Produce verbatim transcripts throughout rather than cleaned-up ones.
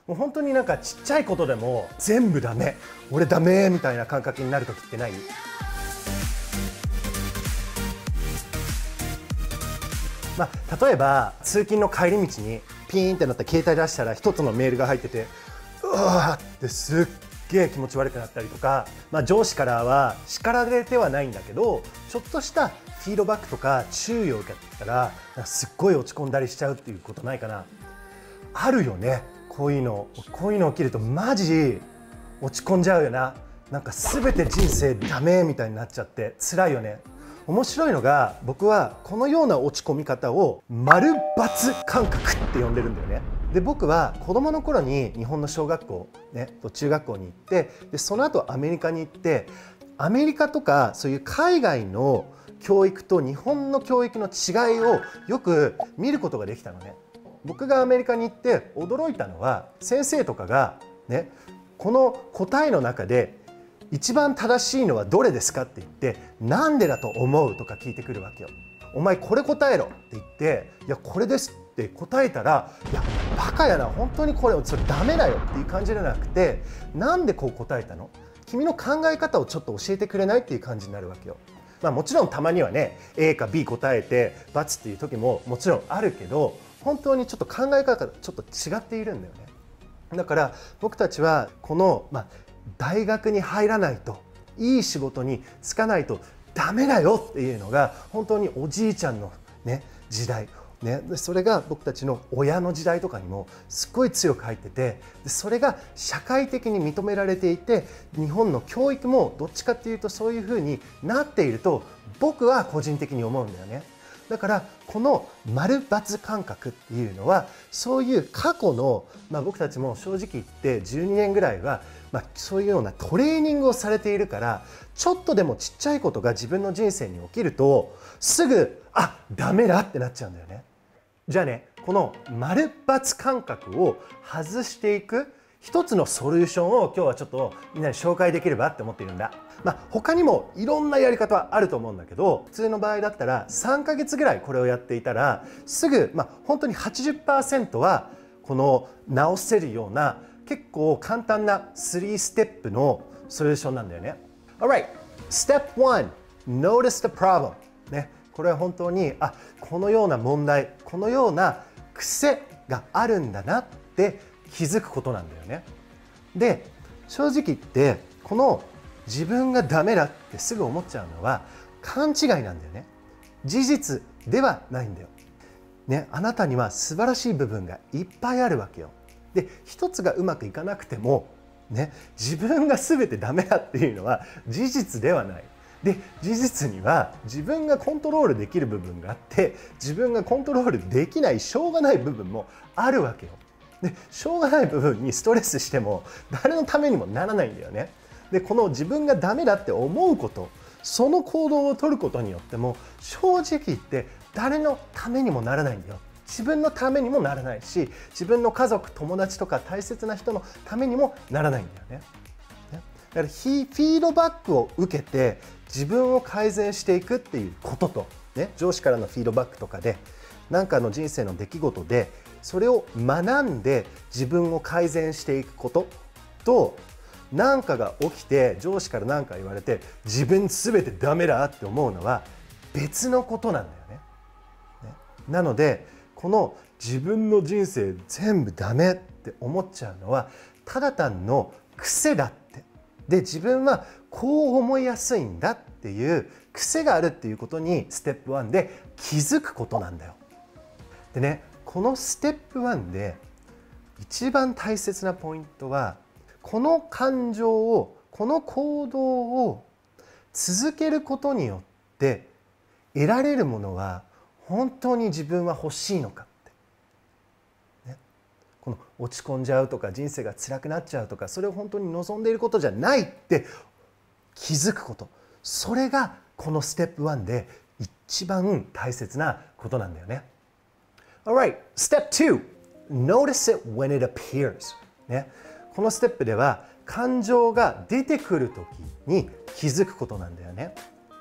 もう本当になんかちっちゃいことでも全部ダメ、俺ダメみたいな感覚になる時ってない？まあ、例えば通勤の帰り道にピーンってなった携帯出したら一つのメールが入ってて、うわーってすっげえ気持ち悪くなったりとか、まあ、上司からは叱られてはないんだけどちょっとしたフィードバックとか注意を受けたらすっごい落ち込んだりしちゃうっていうことないかな？あるよね、こういうのこういうの起きるとマジ落ち込んじゃうよな。なんか全て人生ダメみたいになっちゃって辛いよね。面白いのが僕はこのような落ち込み方を丸×感覚って呼んでるんだよね。で僕は子供の頃に日本の小学校、ね、中学校に行ってでその後アメリカに行ってアメリカとかそういう海外の教育と日本の教育の違いをよく見ることができたのね。僕がアメリカに行って驚いたのは先生とかがねこの答えの中で一番正しいのはどれですかって言ってなんでだと思うとか聞いてくるわけよ。お前これ答えろって言っていやこれですって答えたらいやバカやな本当にこれそれダメだよっていう感じじゃなくてなんでこう答えたの君の考え方をちょっと教えてくれないっていう感じになるわけよ。まあもちろんたまにはね A か B 答えて×っていう時ももちろんあるけど本当にちょっと考え方がちょっと違っているんだよね。だから僕たちはこの、まあ、大学に入らないといい仕事に就かないとダメだよっていうのが本当におじいちゃんの、ね、時代、ね、それが僕たちの親の時代とかにもすっごい強く入っててそれが社会的に認められていて日本の教育もどっちかっていうとそういうふうになっていると僕は個人的に思うんだよね。だからこの丸×感覚っていうのはそういう過去の、まあ、僕たちも正直言ってじゅうにねんぐらいは、まあ、そういうようなトレーニングをされているからちょっとでもちっちゃいことが自分の人生に起きるとすぐあダメだってなっちゃうんだよね。じゃあねこの丸×感覚を外していく一つのソリューションを今日はちょっとみんなに紹介できればって思っているんだ。まあ、他にもいろんなやり方はあると思うんだけど普通の場合だったらさんかげつぐらいこれをやっていたらすぐ、まあ、本当に はちじゅっパーセント はこの直せるような結構簡単なさんステップのソリューションなんだよね。Alright, Step ワン Notice the problem、ね、これは本当にあこのような問題このような癖があるんだなって気づくことなんだよね。で正直言ってこの自分がダメだってすぐ思っちゃうのは勘違いなんだよね。事実ではないんだよ。ね、あなたには素晴らしい部分がいっぱいあるわけよ。で一つがうまくいかなくても、ね、自分が全てダメだっていうのは事実ではない。で事実には自分がコントロールできる部分があって自分がコントロールできないしょうがない部分もあるわけよ。でしょうがない部分にストレスしても誰のためにもならないんだよね。でこの自分がダメだって思うことその行動を取ることによっても正直言って誰のためにもならないんだよ。自分のためにもならないし自分の家族友達とか大切な人のためにもならないんだよね。だからフィードバックを受けて自分を改善していくっていうことと、ね、上司からのフィードバックとかで何かの人生の出来事でそれを学んで自分を改善していくことと何かが起きて上司から何か言われて自分全てダメだって思うのは別のことなんだよね。ねなのでこの自分の人生全部ダメって思っちゃうのはただ単の癖だってで自分はこう思いやすいんだっていう癖があるっていうことにステップワンで気づくことなんだよ。でねこのステップワンで一番大切なポイントはこの感情をこの行動を続けることによって得られるものは本当に自分は欲しいのかって、ね、この落ち込んじゃうとか人生が辛くなっちゃうとかそれを本当に望んでいることじゃないって気づくことそれがこのステップワンで一番大切なことなんだよね。Alright, Step ツー Notice it when it appears、ね、このステップでは感情が出てくるときに気づくことなんだよね。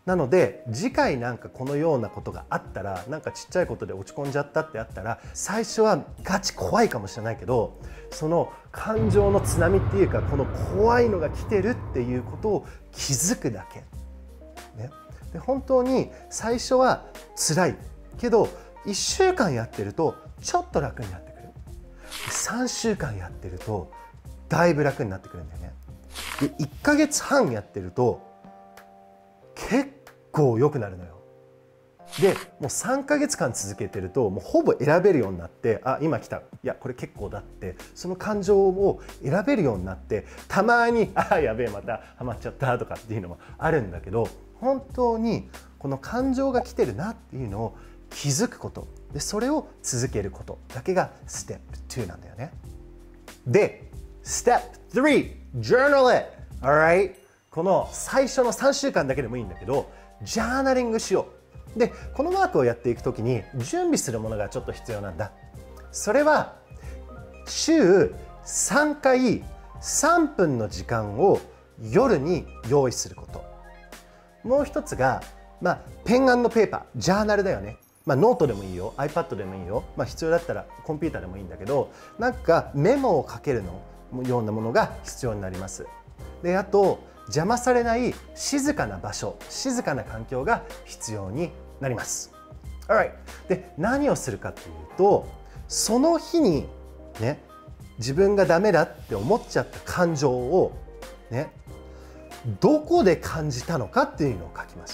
なので次回なんかこのようなことがあったら、なんかちっちゃいことで落ち込んじゃったってあったら、最初はガチ怖いかもしれないけど、その感情の津波っていうか、この怖いのが来てるっていうことを気づくだけ、ね、で本当に最初は辛いけどいっしゅうかんやってるとちょっと楽になってくる。さんしゅうかんやってるとだいぶ楽になってくるんだよね。でいっかげつはんやってると結構良くなるのよ。でもうさんかげつかん続けてるともうほぼ選べるようになって、あ今来た、いやこれ結構だって、その感情を選べるようになって、たまにあやべえまたハマっちゃったとかっていうのもあるんだけど、本当にこの感情が来てるなっていうのを気づくことで、それを続けることだけがステップになんだよね。でステップさん Journal it alright。 この最初のさんしゅうかんだけでもいいんだけど、ジャーナリングしよう。でこのワークをやっていくときに準備するものがちょっと必要なんだ。それは週さんかいさんぷんの時間を夜に用意すること。もう一つが、まあ、ペン&ペーパー、ジャーナルだよね。まあ、ノートでもいいよ、iPad でもいいよ、まあ、必要だったらコンピューターでもいいんだけど、なんかメモをかけるのようなものが必要になります。であと邪魔されない静かな場所、静かな環境が必要になります。Alright。で何をするかっていうと、その日にね自分がダメだって思っちゃった感情をねどこで感じたのかっていうのを書きます。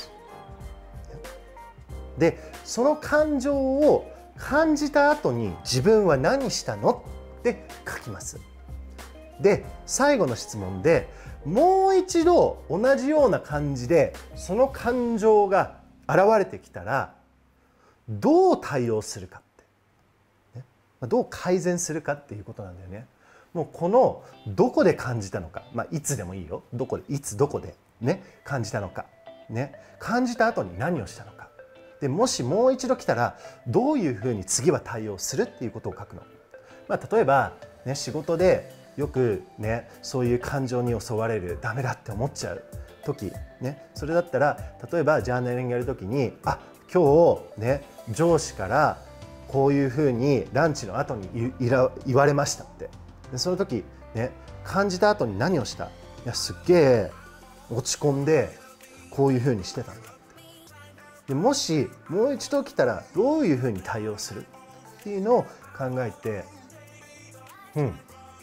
でその感情を感じた後に自分は何したのって書きます。で最後の質問でもう一度同じような感じでその感情が現れてきたらどう対応するかって、ね、どう改善するかっていうことなんだよね。もうこのどこで感じたのか、まあ、いつでもいいよ、どこでいつどこで、ね、感じたのか、ね、感じた後に何をしたのかで、もしもう一度来たらどういうふうに次は対応するっていうことを書くの。まあ、例えば、ね、仕事でよくねそういう感情に襲われる、ダメだって思っちゃう時、ね、それだったら例えばジャーナリングやる時に、あ今日ね上司からこういうふうにランチの後に言われましたって。でその時ね感じた後に何をした、いやすっげえ落ち込んでこういうふうにしてたんだって。でもしもう一度来たらどういうふうに対応するっていうのを考えて、うん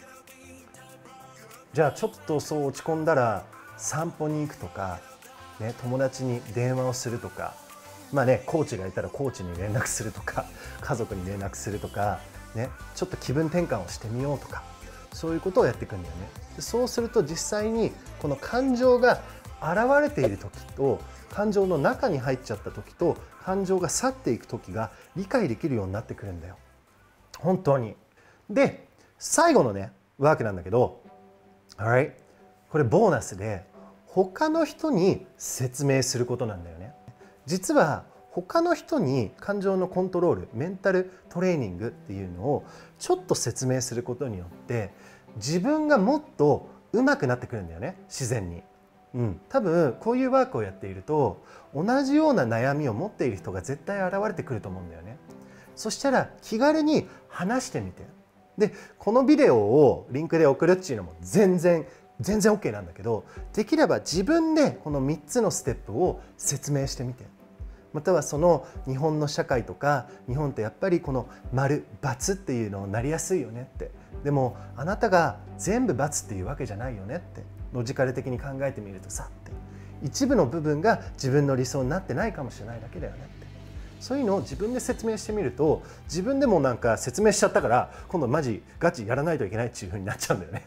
じゃあちょっとそう落ち込んだら散歩に行くとか、ね、友達に電話をするとか、まあねコーチがいたらコーチに連絡するとか、家族に連絡するとか、ね、ちょっと気分転換をしてみようとか、そういうことをやっていくんだよね。でそうすると実際にこの感情が現れている時と感情の中に入っちゃった時と感情が去っていく時が理解できるようになってくるんだよ、本当に。で最後のねワークなんだけど、Alright、 これボーナスで他の人に説明することなんだよね。実は他の人に感情のコントロール、メンタルトレーニングっていうのをちょっと説明することによって自分がもっと上手くなってくるんだよね、自然に。うん、多分こういうワークをやっていると同じような悩みを持っている人が絶対現れてくると思うんだよね。そしたら気軽に話してみて、でこのビデオをリンクで送るっていうのも全然全然 OK なんだけど、できれば自分でこのみっつのステップを説明してみて、またはその日本の社会とか、日本ってやっぱりこの丸×っていうのになりやすいよねって、でもあなたが全部×っていうわけじゃないよねって、ロジカル的に考えてみるとさって、一部の部分が自分の理想になってないかもしれないだけだよねって、そういうのを自分で説明してみると、自分でもなんか説明しちゃったから今度マジガチやらないといけないっていう風になっちゃうんだよね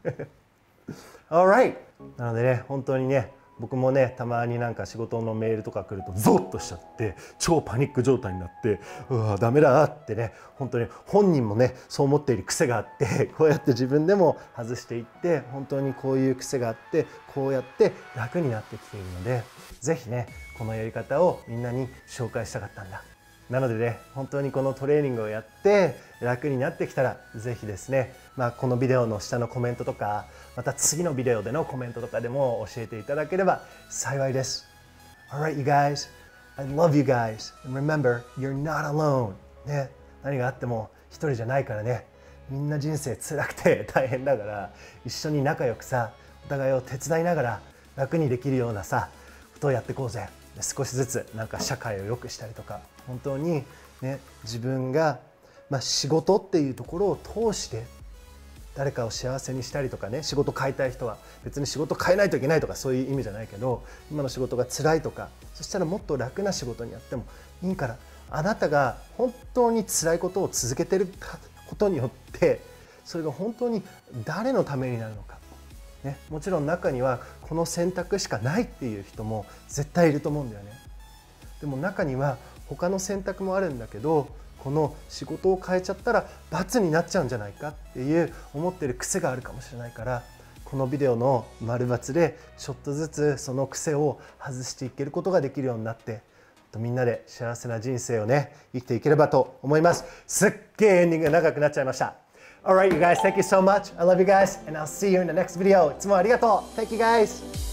Alright。 なのでね本当にね僕もねたまになんか仕事のメールとか来るとゾッとしちゃって超パニック状態になって、うわダメだってね、本当に本人もねそう思っている癖があって、こうやって自分でも外していって、本当にこういう癖があってこうやって楽になってきているので、是非ねこのやり方をみんなに紹介したかったんだ。なのでね本当にこのトレーニングをやって楽になってきたら是非ですね、まあ、このビデオの下のコメントとか、また次のビデオでのコメントとかでも教えていただければ幸いです。 Alright, you guys. I love you guys. And remember, you're not alone. ね、何があっても一人じゃないからね。みんな人生辛くて大変だから、一緒に仲良くさ、お互いを手伝いながら楽にできるようなさ、ことをやっていこうぜ。少しずつなんか社会を良くしたりとか、本当にね、自分が、まあ、仕事っていうところを通して誰かを幸せにしたりとかね、仕事変えたい人は別に仕事変えないといけないとかそういう意味じゃないけど、今の仕事が辛いとか、そしたらもっと楽な仕事にやってもいいから、あなたが本当に辛いことを続けてることによってそれが本当に誰のためになるのか、ね、もちろん中にはこの選択しかないっていう人も絶対いると思うんだよね。でも中には他の選択もあるんだけど、この仕事を変えちゃったら罰になっちゃうんじゃないかっていう思ってる癖があるかもしれないから、このビデオの丸×でちょっとずつその癖を外していけることができるようになって、みんなで幸せな人生をね生きていければと思います。すっげえエンディングが長くなっちゃいました。Alright, you guys, thank you so much. I love you guys, and I'll see you in the next video. いつもありがとう。Thank you guys.